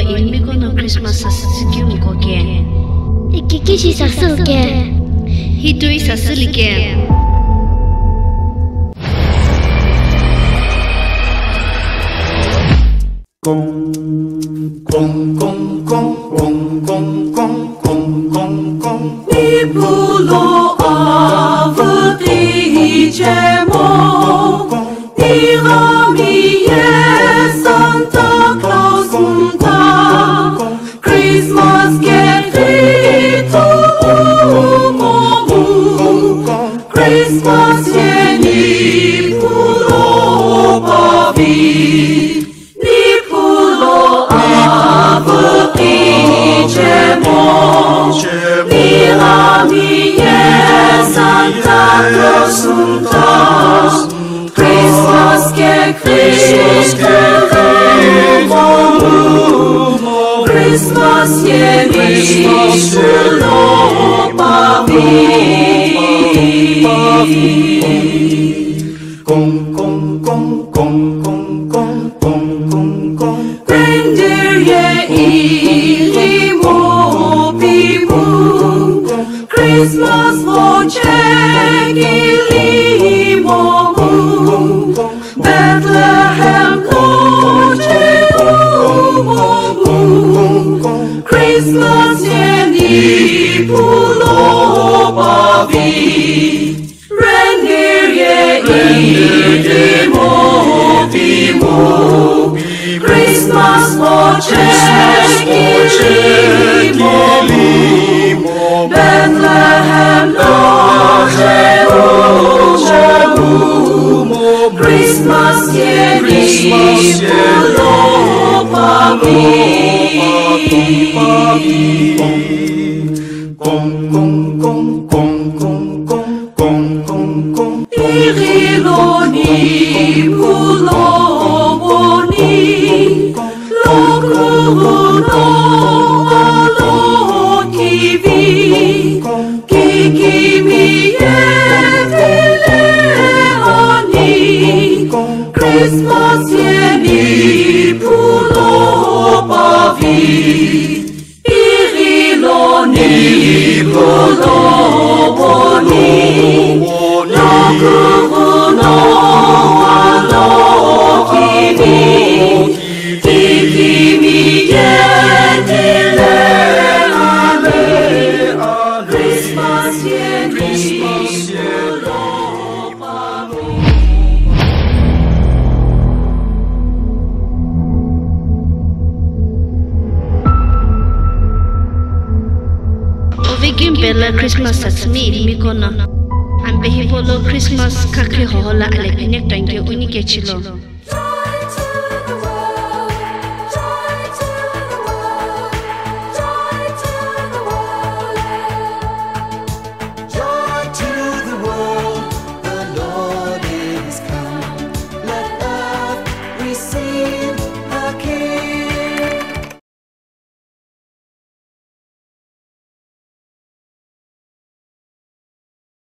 ilmi kono Christmas sasikium koke. Kikishi sasuke. Hitui sasulike. Nipulo avutichemo, niramiye Santa Claus mta, Christmas gekritu umomu, Christmas ye nipulo babi. Santa Claus Christmas Christmas Christmas voce gilimomu, Bethlehem voce umomu, Christmas yeni pulo babi, rendir ye idimo bimu, Christmas voce gilimomu, Bethlehem loje umomu, Christmas yeni pulo babi. Iriloni pulo boni, lokuruno alo kivi, kikimi yetileoni, Christmas yeni pulo bavi. Iriloni pulo boni, lokuruno alo kivi, kikimi yetileoni, Christmas yeni pulo bavi. Ovigim bella Christmas satsmi ilmi kono. Ambe hipolo Christmas kakri hola ale pinek tangi unike chilo.